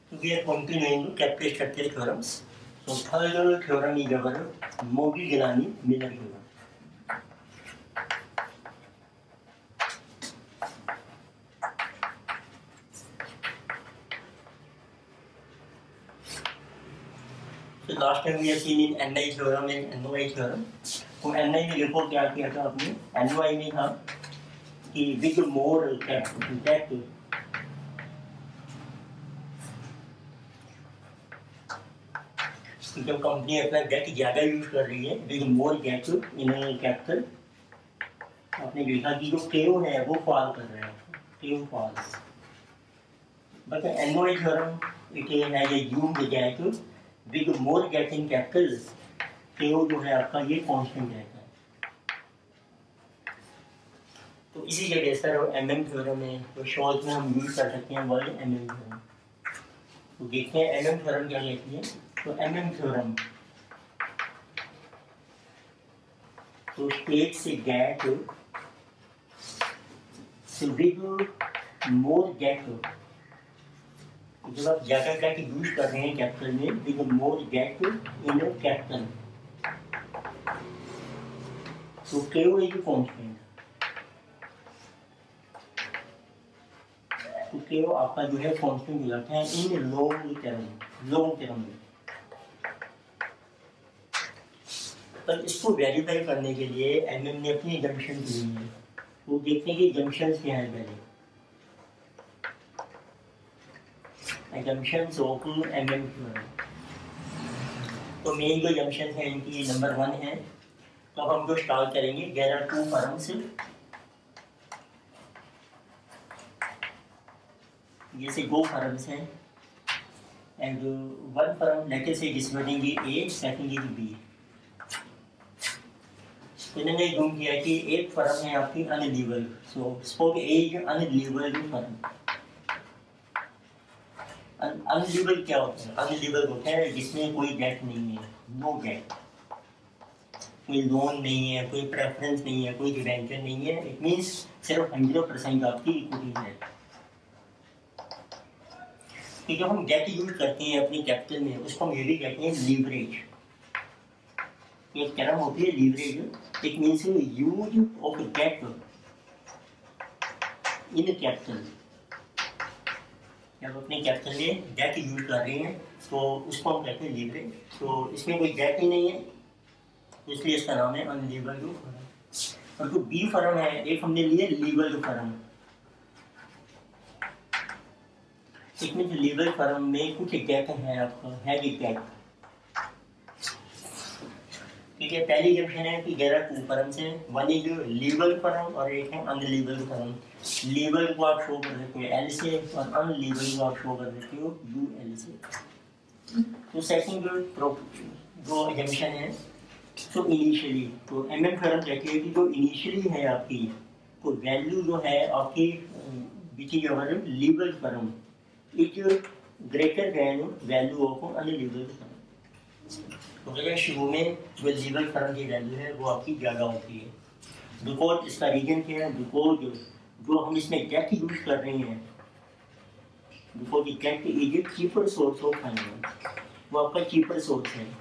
We are continuing capital structure theorems. So third theorem is our Mogi-Gilani-Miller theorem. So last time we have seen in NI theorem and NOI theorem. तो NI में देखो क्या किया था आपने, NOI में था कि with more that जब कंपनी अपना डेट ज़्यादा यूज कर रही है with more debt in capital, आपने देखा कि जो केओ है वो फॉल कर रहा है, KO falls. But NOI theorem it has assumed that with more debt in capital KO जो है आपका ये कांस्टेंट रहता है। तो इसी जगह सर एमएम थ्योरम है, तो शॉर्ट में हम यूज कर सकते हैं वर्ड एमएम थ्योरम। तो देखते हैं एमएम थ्योरम क्या कहती है। तो एमएम थ्योरम तो states that with more that जब आप ज़्यादा डेट यूज कर रहे हैं कैपिटल में with more debt in capital तो केओ इज कांस्टेंट, तो केओ आपका जो है कांस्टेंट हो जाता है इन लॉन्ग टर्म में। पर इसको वेरीफाई करने के लिए एमएम ने अपनी जंक्शन दी है, वो देखते हैं कि जंक्शंस क्या है। पहले जंक्शंस ऑफ एमएम थ्योरम, तो मेन जो जंक्शन है इनकी नंबर 1 है। तो हम जो स्टार्ट करेंगे देयर आर 2 फर्म्स, जैसे 2 फर्म्स हैं एंड 1 फर्म लेटर से disclosing A, second is B. इन्होंने जूम किया कि एक फर्म है आपकी unlevel, so spoke A is unlevel firm. Unlevel क्या होता है? अनलीवल होता है जिसमें कोई डेट नहीं है, नो डेट, कोई लोन नहीं है, कोई प्रेफरेंस नहीं है, कोई डिवेंचर नहीं है। इट मीन्स सिर्फ 100% आपकी इक्विटी है। तो जब हम डेट यूज करते हैं अपनी कैपिटल में उसको हम ये भी कहते हैं लीवरेज। एक टर्म होती है leverage, it means use of debt in capital. जब अपने कैपिटल में डेट यूज कर रहे हैं तो उसको हम कहते हैं लीवरेज। तो इसमें कोई डेट ही नहीं है इसलिए इसका नाम है अनलीवर्ड फर्म। और जो बी फर्म है, एक हमने लिए लीवर्ड फर्म। इसमें जो लीवर्ड फर्म में कुछ डेट है आपका, है डेट, ठीक है। पहली जंक्शन है कि देयर आर 2 फर्म्स हैं, वन इज लीवल फर्म और एक है अनलीवल फर्म। लीवल को आप शो कर सकते हो एल से और अनलीवल को आप शो कर सकते हो यू एल से। तो सेकंड जो जंक्शन है तो इनिशियली, तो एमएम थ्योरम कहती है कि जो इनिशियली है आपकी तो वैल्यू जो है आपकी which is our level firm is greater than value of unlevel firm. तो अगर शुरू में जो लीवल फर्म की वैल्यू है वो आपकी ज़्यादा होती है। बिकॉज इसका रीजन क्या है? बिकॉज जो हम इसमें डेट यूज कर रहे हैं, because debt is a cheaper source of finance, वो आपका चीपर सोर्स है।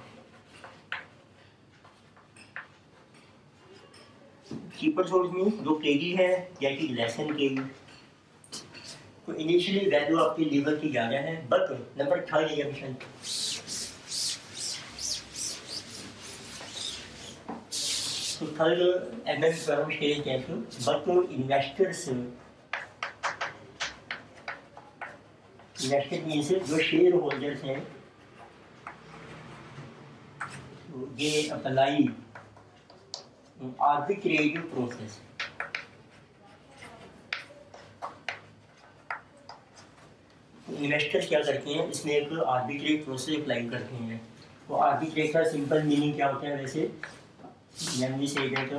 चीपर सोर्स में जो केजी है debt is less than KG. तो इनिशियली वैल्यू आपकी लीवल की ज़्यादा है। बट नंबर 3 जंक्शन, तो थर्ड एमएम थ्योरम स्टेज कहते हैं बट इन्वेस्टर्स मीन्स जो शेयर होल्डर्स हैं तो ये अप्लाई आर्बिट्रेरी प्रोसेस। इन्वेस्टर्स क्या करते हैं इसमें एक आर्बिट्रेरी प्रोसेस अप्लाई करते हैं। तो आर्बिट्रेरी का सिंपल मीनिंग क्या होता है? वैसे when we say that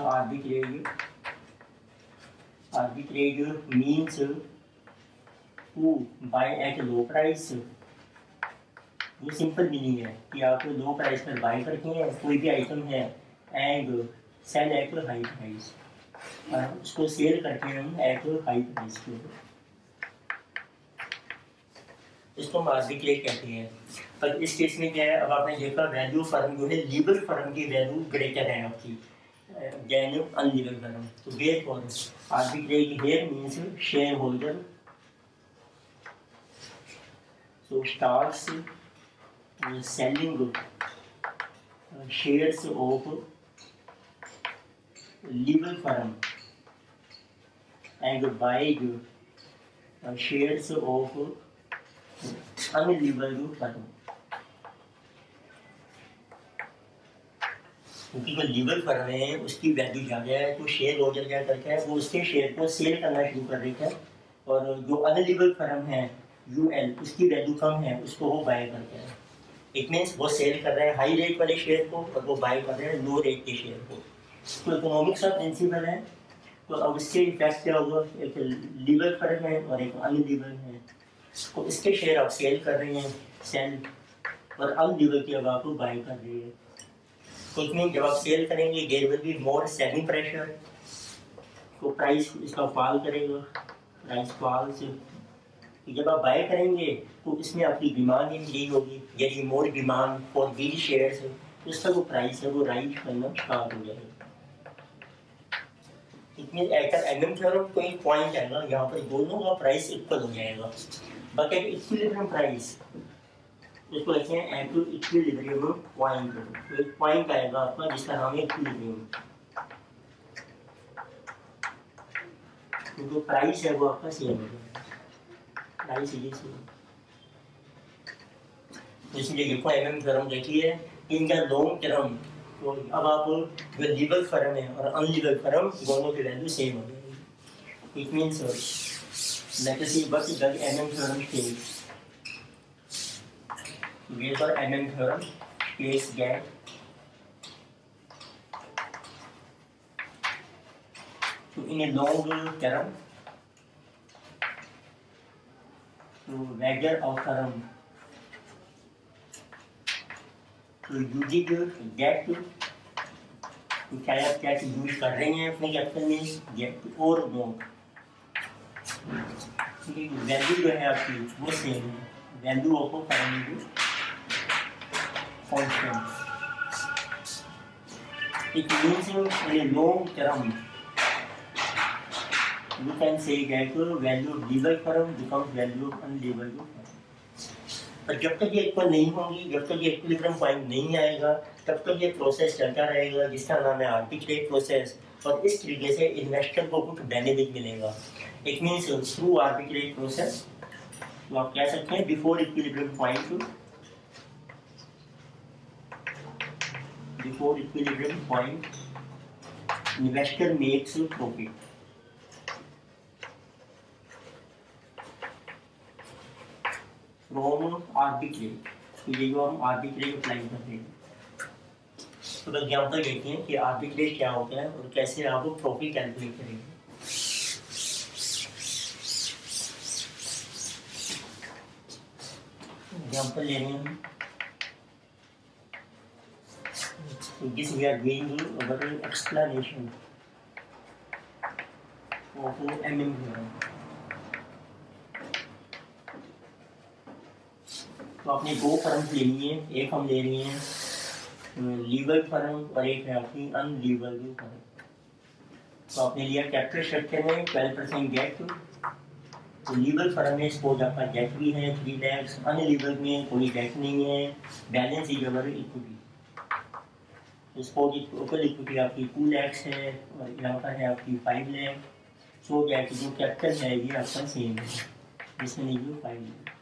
arbitrage means to buy at low price। ये सिंपल मीनिंग है कि आप लो प्राइस पर बाय करते हैं कोई भी आइटम है and sell at high price, और उसको सेल करते हैं हम एट हाई प्राइस के। इसको हम आर्बिट्रेट कहते हैं। पर इस केस में क्या है, अब आपने देखा वैल्यू फर्म जो है लीगल फर्म की वैल्यू ग्रेटर है आपकी देन अनलीगल फर्म। तो therefore arbitrate here means shareholder so starts selling shares of legal firm and buying shares of unlegal firm। क्योंकि जो लीगल फर्म है उसकी वैल्यू ज़्यादा है तो शेयर होल्डर क्या करता है, वो उसके शेयर को सेल करना शुरू कर देता है, और जो अनलीगल फर्म है यूएल उसकी वैल्यू कम है उसको वो बाय करते हैं। इट मीन्स वो सेल कर रहे हैं हाई रेट वाले शेयर को और वो बाय कर रहे हैं लो रेट के शेयर को। तो इकोनॉमिक्स का प्रिंसिपल है। तो अब इसके इफेक्ट क्या होगा, एक लीगल फर्म है और एक अनलीगल है, तो इसके शेयर आप सेल कर रहे हैं सेल, और अनलीगल की अब आप बाय कर रही है। तो इसमें जब आप सेल करेंगे there will be more selling pressure, तो प्राइस इसका फॉल करेगा, प्राइस फॉल से जब आप बाय करेंगे तो इसमें आपकी डिमांड इंक्रीज होगी, यदि more demand for these shares है तो इसका जो प्राइस है वो राइज करना स्टार्ट हो जाएगा। इतने एम थ्योरम कोई पॉइंट है ना, यहाँ पर दोनों का प्राइस इक्वल हो जाएगा, बट एक इक्विलिब्रियम प्राइस इसको लिखते हैं इक्विलिब्रियम पॉइंट। तो एक पॉइंट आएगा आपका जिसका नाम है इक्विलिब्रियम, तो जो प्राइस है वो आपका सेम होगा, प्राइस ये सेम। इसलिए देखो एम थ्योरम देखिए इन द लॉन्ग टर्म, तो अब आप जो लीगल फर्म है और अनलीगल फर्म दोनों की वैल्यू सेम हो जाएगी। It means let us see what the M theorem states. Therefore, MM theorem states that so in a long term, so whether of firm so using debt, तो चाहे आप क्या use कर रहे हैं अपने कैपिटल में डेट और नोट, वैल्यू जो है आपकी वो सेम है, value of firm constant. It means in a long term, you can say that value of legal firm becomes value of unlegal firm. पर जब तक ये इक्वल नहीं होंगी, जब तक ये इक्विलिब्रियम पॉइंट नहीं आएगा, तब तक ये प्रोसेस चलता रहेगा जिसका नाम है आर्बिट्रेट प्रोसेस, और इस तरीके से इन्वेस्टर को कुछ बेनिफिट मिलेगा। It means through arbitrate process, तो आप कह सकते हैं before equilibrium point, before equilibrium point, investor makes profit from arbitrage। तो ये जो हम आर्बिट्रेज अप्लाई करते हैं, तो एग्जाम्पल देखते हैं कि आर्बिट्रेज क्या होता है और कैसे आप प्रॉफिट कैलकुलेट करेंगे। एग्जाम्पल ले रहे हैं, so this we are doing our explanation of MM theorem। तो आपने दो फर्म लेनी है, एक हम ले रही हैं लीगल फर्म और एक है आपकी अनलीगल फर्म। तो आपने लिया कैपिटल स्ट्रक्चर में 12% डेट, तो लीगल फर्म में सपोज आपका डेट भी है 3 लाख, अनलीगल में कोई डेट नहीं है, balance is our equity. Total equity आपकी 2 लाख है और यहाँ पर है आपकी 5 लाख। सो डेट जो कैपिटल है ये आपका सेम है, जिसमें नहीं 5 लाख।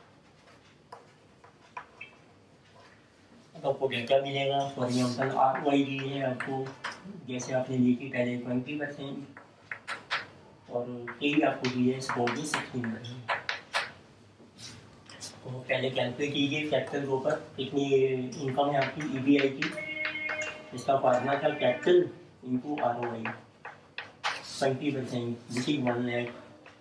अब आपको क्या मिलेगा, फॉर एग्जाम्पल ROI दी है आपको, जैसे आपने ली थी पहले 20% और यही आपको दी है सपोज 16%। तो पहले कैलकुलेट कीजिए कैपिटल के ऊपर कितनी इनकम है आपकी EBI की। इसका फार्मूला था capital into ROI 20%, which is 1 lakh.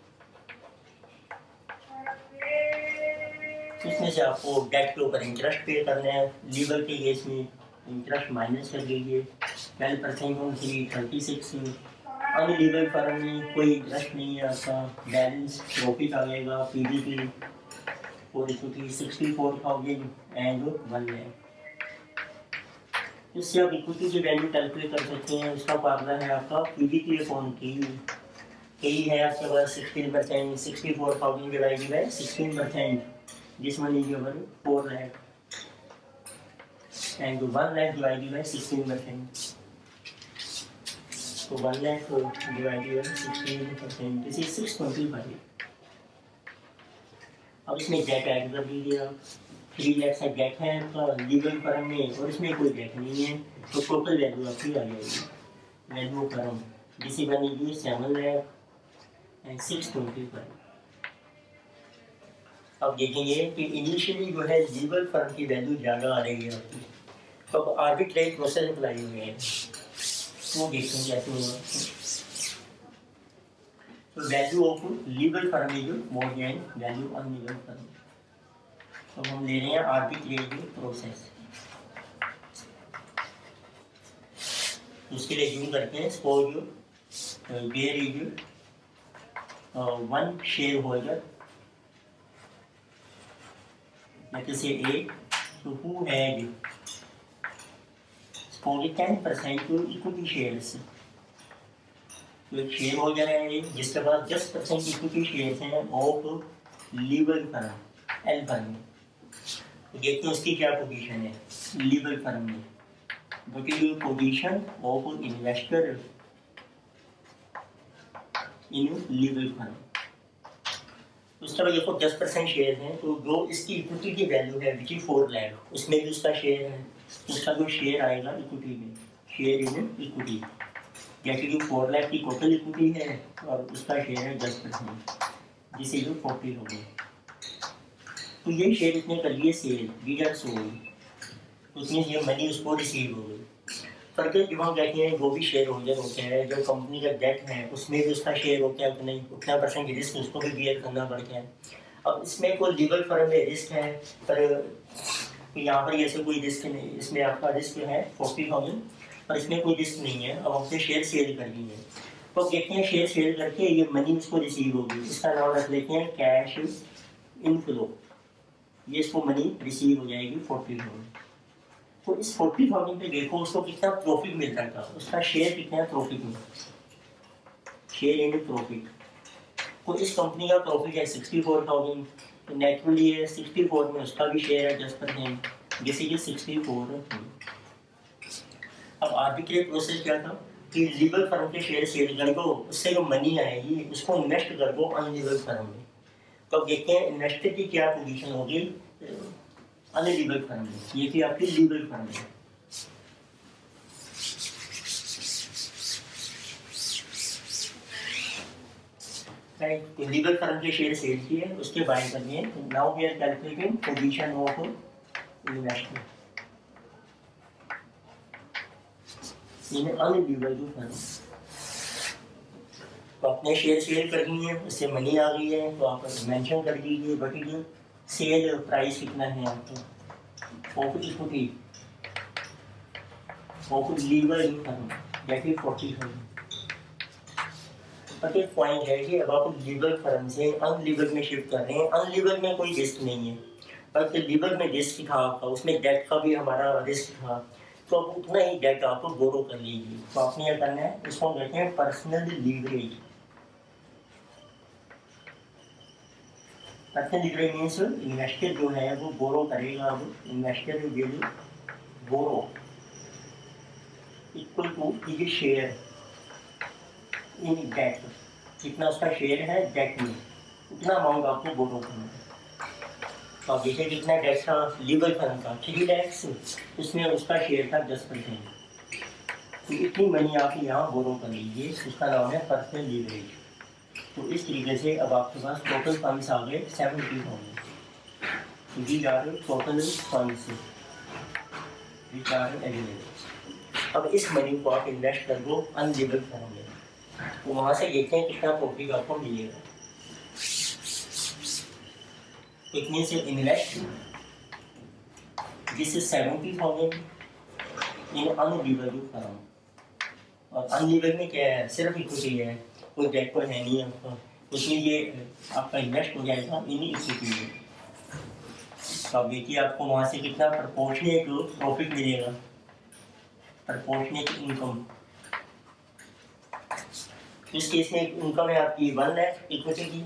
इसमें से आपको डेट के ऊपर इंटरेस्ट पे करना है। लीगल के केस में इंटरेस्ट माइनस कर लीजिए, 12% होगी 36। अनलीगल फर्म में कोई इंटरेस्ट नहीं है आपका, बैलेंस प्रॉफिट आ जाएगा PBT for equity 64,000 and 1 lakh. इससे आप इक्विटी की वैल्यू कैलकुलेट कर सकते हैं। उसका फार्मूला है आपका पीबीटी अपॉन के है आपके पास 16%, 64,000 divided by 16%, this one is your 4 lakh and 1 lakh divided by 16%, तो 1 lakh divided by 16%, this is 625। अब इसमें डेट ऐड कर दीजिए आप। 3 लाख का डेट है आपका लीगल फर्म में और इसमें कोई डेट नहीं है, तो टोटल वैल्यू आपकी आ जाएगी वैल्यू फर्म जिसे बनेगी 7 लाख एंड 625। अब देखेंगे कि इनिशियली जो है लीगल फर्म की वैल्यू ज़्यादा आ रही है आपकी, तो अब आर्बिट्रेज प्रोसेस अप्लाई हुए हैं, वो देखेंगे ऐसे होगा। तो value of legal firm is more than value on legal firm. तो हम ले रहे हैं आर्बिट्रेज प्रोसेस, उसके लिए यूज करते हैं suppose there is 1 share holder, let us say A, so who had suppose 10% to equity shares। तो एक शेयर होल्डर है जिसके पास 10% इक्विटी शेयर्स हैं of legal firm L firm में। तो देखते हैं उसकी क्या पोजीशन है लीगल फर्म में। What is position of investor in legal firm. उसका देखो 10% शेयर हैं, तो जो इसकी इक्विटी की वैल्यू है विच इज 4 लाख, उसमें भी उसका शेयर है, उसका जो शेयर आएगा इक्विटी में, शेयर इन इक्विटी, जैसे कि 4 लाख की टोटल इक्विटी है और उसका शेयर है 10%, जिसे जो 40 हो गए। तो ये शेयर इसने कर लिए सेल, वीडर सोल्ड, उसमें ये मनी उसको रिसीव हो गई। फर्दर जब हम कहते हैं जो भी शेयर होल्डर होते हैं, जो कंपनी का डेट है उसमें भी उसका शेयर होता है, उतना परसेंट रिस्क उसको भी बियर करना पड़ता है। अब इसमें कोई लीगल फर्म में रिस्क है, पर यहाँ पर ऐसे कोई रिस्क नहीं, इसमें आपका रिस्क है 40,000 और इसमें कोई रिस्क नहीं है। अब हमसे शेयर सेल करनी है, तो अब देखते हैं शेयर सेल करके ये मनी उसको रिसीव होगी, इसका नाम रख लेते हैं कैश इनफ्लो। ये इसको मनी रिसीव हो जाएगी 40,000। तो इस 40,000 पे देखो उसको कितना प्रॉफिट मिल रहा था, उसका शेयर कितना प्रॉफिट में, शेयर इन प्रॉफिट। तो इस कंपनी का प्रॉफिट है 64,000, तो नेचुरली है 64 में उसका भी शेयर है 10%, जैसे कि 64। अब आर्बिट्रेज प्रोसेस क्या था कि लीगल फर्म के शेयर सेल कर दो, उससे जो मनी आएगी उसको इन्वेस्ट कर दो अनलीगल फर्म में। तो अब देखते हैं इन्वेस्टर की क्या पोजीशन होगी अनलीगल फर्म में, ये थी आपकी लीगल फर्म है। राइट, तो लीगल फर्म के शेयर सेल किए, उसके बाय करनी है। Now we are calculating position of investor in unlegal firm. तो अपने शेयर सेल करनी है, उससे मनी आ गई है, तो आप मेंशन कर दीजिए बटी सेल प्राइस कितना है आपको of equity of legal firm, जैसे 40,000। बट एक पॉइंट है कि अब आप लीगल फर्म से अनलीगल में शिफ्ट कर रहे हैं, अनलीगल में कोई रिस्क नहीं है, बल्कि लीगल में रिस्क था आपका, उसमें डेट का भी हमारा रिस्क था, तो अब उतना ही डेट आपको बोरो कर लीजिए। तो आपने क्या करना है, इसको कहते हैं personal leverage. Personal leverage means investor जो है वो बोरो करेगा, अब investor will borrow equal to is share in debt, जितना उसका शेयर है डेट में उतना अमाउंट आपको बोरो करना है। तो आप देखिए कितना डेट था लीगल फर्म का 3 लाख, उसमें उसका शेयर था 10%, तो इतनी मनी आप यहाँ बोरो कर लीजिए, उसका नाम है पर्सनल लीवरेज। तो इस तरीके से अब आपके पास टोटल फंड्स आ गए 70,000, तो दी जा रहे total funds which are available. अब इस मनी को आप इन्वेस्ट कर दो अनलीगल फर्म में, तो वहाँ से देखते हैं कितना प्रॉफिट आपको मिलेगा। इतने से invest this is 70,000 in unlegal firm, और अनलीगल में क्या है, सिर्फ इक्विटी है, कोई डेट को है नहीं आपका, उसमें ये आपका इन्वेस्ट हो जाएगा इन इक्विटी में। तो अब देखिए आपको वहाँ से कितना प्रपोर्शनेट प्रॉफिट मिलेगा, प्रपोर्शनेट इनकम। इस केस में इनकम है आपकी 1 लाख इक्विटी की,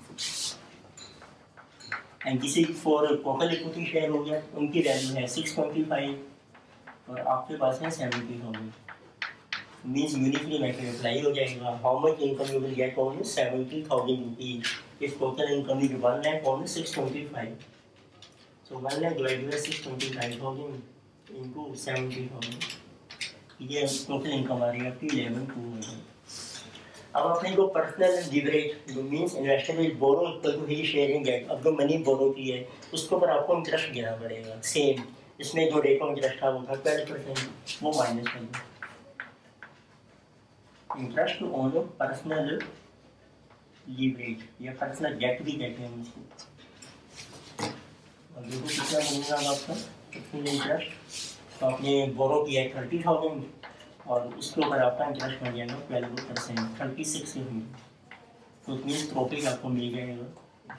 एंड किसी फॉर टोटल इक्विटी शेयर हो गया, उनकी वैल्यू है 625 और आपके पास है 70,000। मीन्स यूनिफली मेथड अप्लाई हो जाएगा। How much income you will get on 70,000 rupees if total income is 1 lakh on 625। So 1 lakh divided by 625,000 into 70,000, ये टोटल इनकम आ रही है आपकी 11,200। अब अपने को पर्सनल लिवरेज जो means investor will borrow equal to he sharing debt, अब जो मनी बोरो की है उसके ऊपर आपको इंटरेस्ट देना पड़ेगा सेम। इसमें जो रेट ऑफ इंटरेस्ट था वो था 12%, वो माइनस कर दो। इंटरेस्ट ऑन पर्सनल लीवरेज या पर्सनल डेट भी कहते हैं उसको। और देखो कितना बनेगा आपका पर्सनल इंटरेस्ट। तो आपने बोरो किया है 30,000 और उसके ऊपर आपका इंटरेस्ट बन जाएगा 12%, 36 होगी। तो मीन्स प्रॉफिट आपको मिल जाएगा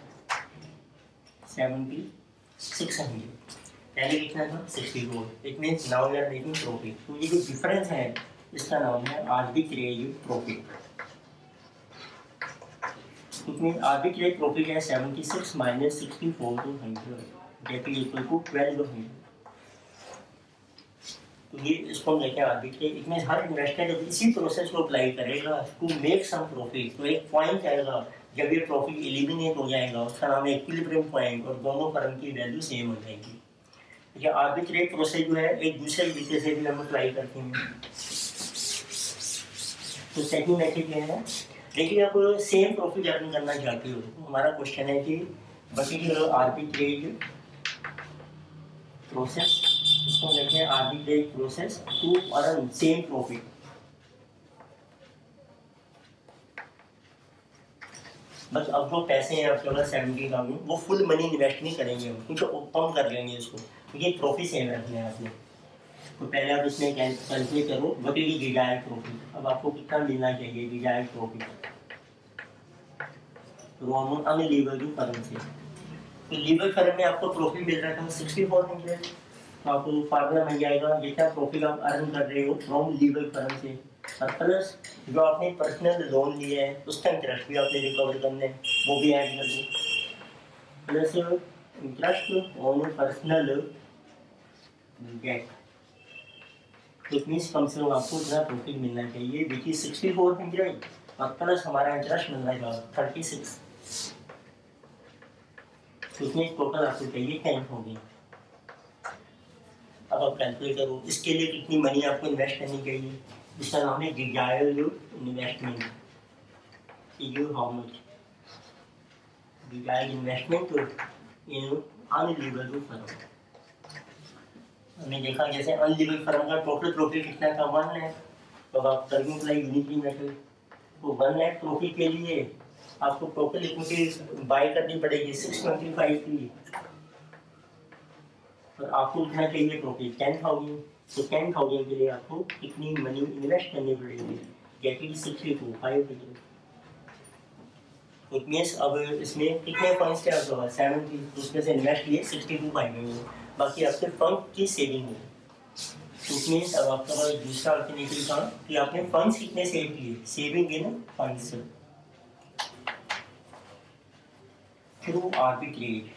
7600। पहले कितना था 64। It means now we are making profit. तो ये जो डिफरेंस है इसका नाम है आर्बिट्रेज प्रॉफिट। इसमें आर्बिट्रेज प्रॉफिट है 76 minus 64 to 100 that is equal to 1200। तो ये इसको हम लेके आर्बिट्रेज। इट मीन्स हर इन्वेस्टर जब इसी प्रोसेस को अप्लाई करेगा टू मेक सम प्रॉफिट, तो एक पॉइंट आएगा जब ये प्रॉफिट एलिमिनेट हो जाएगा, उसका नाम है इक्विलिब्रियम पॉइंट, और दोनों फर्म की वैल्यू सेम हो जाएगी। ये आर्बिट्रेज प्रोसेस जो है एक दूसरे तरीके से भी हम अप्लाई करते हैं। तो सेकंड मेथड ये है। देखिए आप सेम प्रॉफिट अर्न करना चाहते हो तो हमारा क्वेश्चन है कि व्हाट इज आर्बिट्रेज प्रोसेस। इसको कहते हैं arbitrage process to earn same profit. बस अब जो पैसे हैं आपके पास 70,000 वो फुल मनी इन्वेस्ट नहीं करेंगे हम, कुछ कम कर लेंगे इसको, क्योंकि प्रॉफिट सेम रखना है आपने। तो पहले आप इसमें कैलकुलेट करो व्हाट इज डिजायर्ड प्रॉफिट। अब आपको कितना मिलना चाहिए desired profit from unleverage firm से। तो लीवर फर्म में आपको प्रॉफिट मिल रहा था 6400, तो आपको फार्मूला मिल जाएगा जितना प्रॉफिट आप अर्न कर रहे हो फ्रॉम लीवर फर्म से, और प्लस जो आपने पर्सनल लोन लिया है उसका इंटरेस्ट भी आपने रिकवर करना है, वो भी ऐड कर दो, plus interest on personal debt. It means कम से कम आपको इतना प्रॉफिट मिलना चाहिए विच इज 6400 और प्लस हमारा इंटरेस्ट मिलना चाहिए 36। तो इसमें टोटल आपको चाहिए 10 होगी। अब आप कैलकुलेट करो इसके लिए कितनी मनी आपको इन्वेस्ट करनी चाहिए। इसका नाम है desired investment. You how much desired investment in unleverage firm. हमने देखा जैसे अनलीवरेज फर्म का टोटल प्रॉफिट कितना था 1 लाख। तो आप करनी पड़ेगी यूनिटली मेथड। तो 1 लाख प्रॉफिट के लिए आपको टोटल इक्विटी बाय करनी पड़ेगी 625 की, और आपको उतना चाहिए प्रॉफिट 10,000। तो 10,000 के लिए आपको कितनी मनी इन्वेस्ट करनी पड़ेगी दैट इज 62,500। इट मीन्स अब इसमें कितने पॉइंट्स के आपके पास 70, तो उसमें से इन्वेस्ट किए 62,500, बाकी आपके फंड की सेविंग है। तो इट मीन्स अब आपका पास दूसरा अल्टरनेटिव था कि आपने फंड्स कितने सेव किए, saving in funds through arbitrage.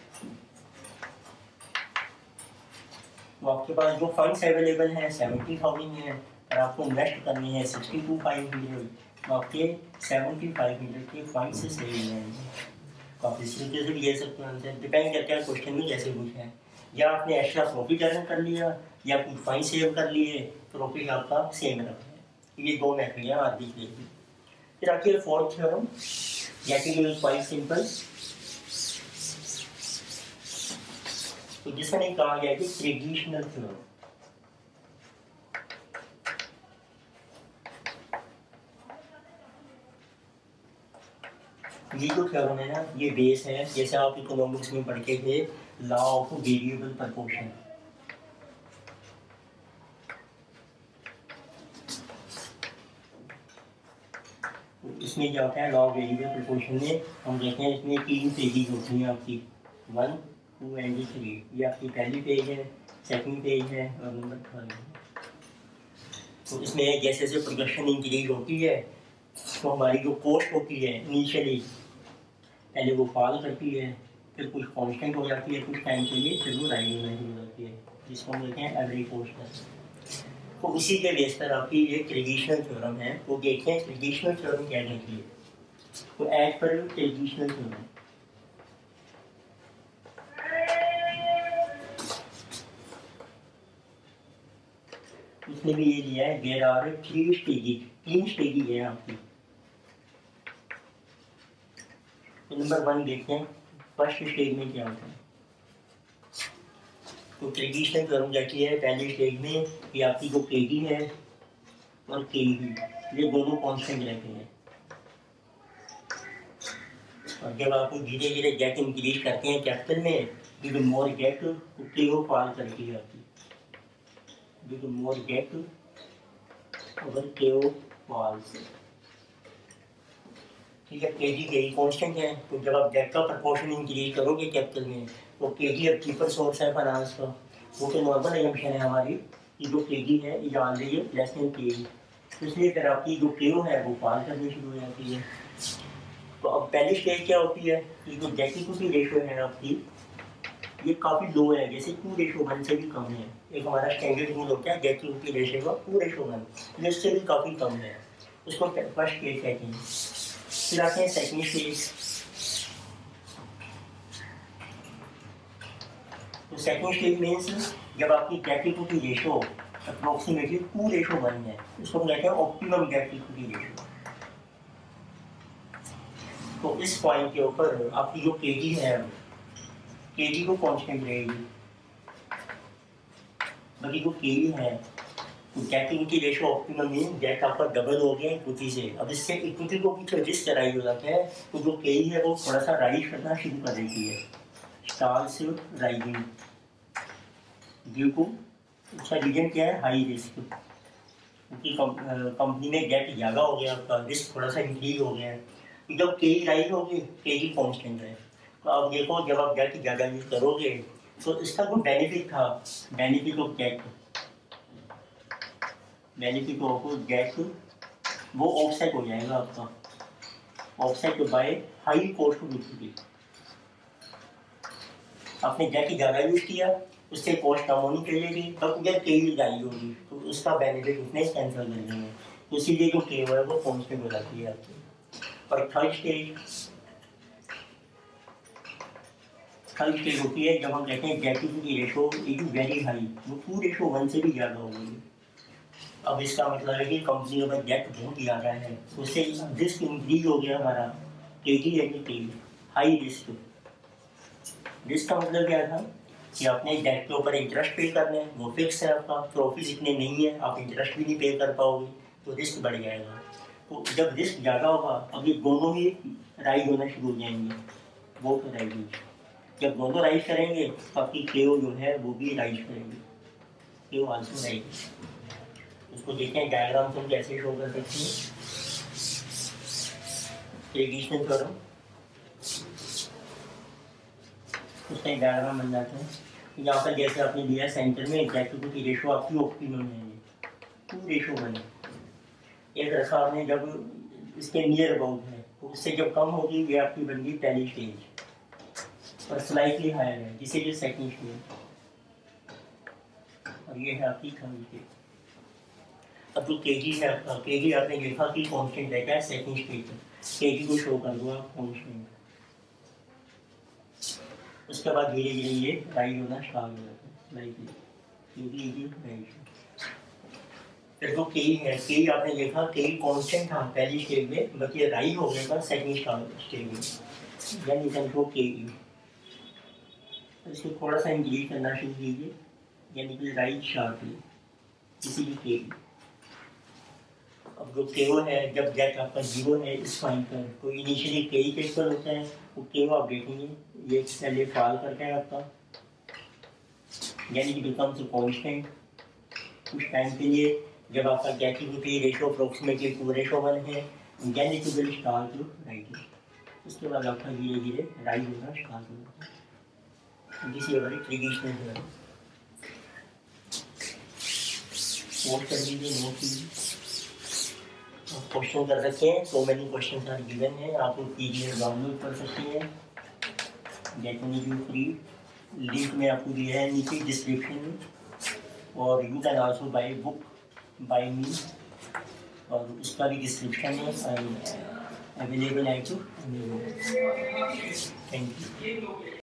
तो आपके पास जो फंड्स अवेलेबल हैं 70,000 है और आपको इन्वेस्ट करनी है 62,500, तो आपके 7500 के फंड से सेव हो जाएंगे। तो आप इस तरीके से भी ले सकते हो आंसर, डिपेंड करता है क्वेश्चन में कैसे पूछा है। या आपने एक्स्ट्रा प्रॉफिट अर्न कर लिया या कुछ फंड सेव कर लिए, प्रॉफिट आपका सेम रखना है। ये दो मेथड है आर्बिट्रेज की। फिर आखिर fourth theorem that is quite simple. तो जिसमें कहा गया कि ट्रेडिशनल थ्योरम। ये जो थ्योरम है ना ये बेस है, जैसे आप इकोनॉमिक्स में पढ़ के थे लॉ ऑफ वेरिएबल प्रोपोर्शन। इसमें क्या होता है लॉ ऑफ वेरिएबल प्रोपोर्शन में हम देखते हैं इसमें 3 पेजेज होती हैं आपकी 1, 2 3, ये आपकी पहली पेज है, सेकंड पेज है और नंबर 12 है। तो इसमें जैसे जैसे प्रोडक्शन इंक्रीज होती है तो हमारी जो कॉस्ट होती है इनिशियली पहले वो फॉल करती है, फिर कुछ कांस्टेंट हो जाती है कुछ टाइम के लिए, फिर वो राइज होना शुरू हो जाती है, जिसको हम कहते हैं एवरेज कॉस्ट। तो उसी के बेस पर आपकी ये ट्रेडिशनल थ्योरम है। तो देखते हैं ट्रेडिशनल थ्योरम क्या कहती है। तो एज पर ट्रेडिशनल थ्योरम उसने भी ये दिया है, देयर आर 3 स्टेजेस, 3 स्टेजेस है आपकी। तो नंबर 1 देखते हैं फर्स्ट स्टेज में क्या होता है। तो ट्रेडिशनल थ्योरम कहती है पहले स्टेज में कि आपकी जो केजी है और केजी ये दोनों कांस्टेंट रहते हैं, और जब आप धीरे धीरे गेट इंक्रीज करते हैं कैपिटल में, जो मोर गेट के वो फॉल करती है आपकी, जो मोर गेट अगर के वो फॉल्स, ठीक है। केजी के कांस्टेंट है, तो जब आप गेट का प्रपोर्शन इंक्रीज करोगे कैपिटल में तो केजी अब चीपर सोर्स है फाइनेंस का, वो तो नॉर्मल एजम्पशन है हमारी कि जो केजी है ये जान रही है लेस देन केजी, इसलिए फिर आपकी जो केओ है वो फॉल करनी शुरू हो जाती है। तो अब पहली स्टेज क्या होती है कि जो डेट इक्विटी रेशियो है आपकी ये काफ़ी लो है, जैसे 2:1 से भी कम है। एक हमारा स्टैंडर्ड रूल होता है डेट इक्विटी रेशियो का 2:1, ये इससे भी काफ़ी कम है, उसको फर्स्ट स्टेज कहते हैं। फिर आते हैं सेकंड स्टेज। तो सेकंड स्टेज मीन्स जब आपकी डेट इक्विटी रेशियो अप्रोक्सीमेटली 2:1 है, उसको हम कहते हैं ऑप्टिमम डेट इक्विटी रेशियो। तो इस पॉइंट के ऊपर आपकी जो केजी है केजी को कांस्टेंट रहेगी, बाकी जो केजी है तो debt equity ratio optimum mean debt आपका डबल हो गया इक्विटी से। अब इससे इक्विटी को कुछ रिस्क राइज हो जाता है, तो जो केजी है वो थोड़ा सा राइज करना शुरू कर देती है, स्टार्स राइजिंग ड्यू टू, उसका रीजन क्या है हाई रिस्क, क्योंकि कंपनी में डेट ज़्यादा हो गया, आपका रिस्क थोड़ा सा इंक्रीज हो गया है। जब केजी राइज होगी केजी कांस्टेंट है, तो आप देखो जब आप डेट ज़्यादा यूज करोगे तो इसका कोई बेनिफिट था, benefit of debt, benefit of debt वो ऑफसेट हो जाएगा आपका, offset by high cost of equity. आपने डेट ज़्यादा यूज किया उससे कॉस्ट कम होनी चाहिए, तब जब केजी जाई होगी तो उसका बेनिफिट उसने कैंसिल कर देंगे, तो इसीलिए जो के है वो कांस्टेंट हो जाती है आपकी। और थर्ड स्टेज होती है जब हम कहते हैं debt equity ratio is very high, वो 2:1 से भी ज़्यादा हो गई। अब इसका मतलब है कि कंपनी के पास डेट बहुत ज़्यादा है, उससे रिस्क इंक्रीज हो गया हमारा, केजी है कि केजी हाई रिस्क। रिस्क का मतलब क्या था कि आपने डेट के ऊपर इंटरेस्ट पे करना है, वो फिक्स है आपका, प्रॉफिट इतने नहीं है, आप इंटरेस्ट भी नहीं पे कर पाओगे, तो रिस्क बढ़ जाएगा। तो जब रिस्क ज़्यादा होगा अब ये दोनों ही राइज होना शुरू हो जाएंगे, वो तो राइज, जब दोनों राइज करेंगे तो आपकी केओ जो है वो भी राइज करेंगे, केओ आल्सो राइज। उसको देखते हैं डायग्राम से हम कैसे शो कर सकते हैं। ट्रेडिशनल थ्योरम उसका एक डायग्राम बन जाता है, यहाँ पर जैसे आपने दिया सेंटर में डेट इक्विटी रेशियो आपकी ऑप्टिमम है 2:1, एक रखा आपने जब इसके नियर अबाउट है, तो उससे जब कम होगी ये आपकी बन गई पहली स्टेज, और स्लाइटली हायर है जिसे ये सेकंड स्टेज, और ये है आपकी थर्ड स्टेज। अब जो केजी है आपका, केजी आपने देखा कि कांस्टेंट रहता है सेकंड स्टेज पर, केजी को शो कर दो आप कांस्टेंट, उसके बाद धीरे धीरे ये राइज होना स्टार्ट हो जाता है स्लाइटली, क्योंकि राइज। फिर तो केई है, केई आपने देखा केई कांस्टेंट था पहली स्टेज में, बट ये राइज हो गया था सेकंड स्टेज में, यानी समझो केई इसको थोड़ा सा इंक्रीज करना शुरू कीजिए, यानी कि राइज शार्पली किसी भी केई। अब जो केओ है जब डेट आपका 0 है इस पॉइंट पर, तो इनिशियली केई के इक्वल होता है, तो केओ आप देखेंगे ये पहले फॉल करता है आपका, यानी कि बिकम्स कांस्टेंट कुछ टाइम के लिए। जब आपका डेट इक्विटी रेशियो अप्रोक्सीमेटली 2:1 है, यानी कि विल स्टार्ट टू राइज, उसके बाद आपका धीरे धीरे राइज होना स्टार्ट हो जाता है। This is very traditional hair. Vote कर दीजिए, नोट कीजिए। क्वेश्चन कर रखे हैं, so many question are given है, आप लोग पीडीएफ डाउनलोड कर सकते हैं, get me you free. Link में आपको दिया है नीचे डिस्क्रिप्शन में, और you can also buy book by me, और उसका भी डिस्क्रिप्शन है अवेलेबल है। Thank you.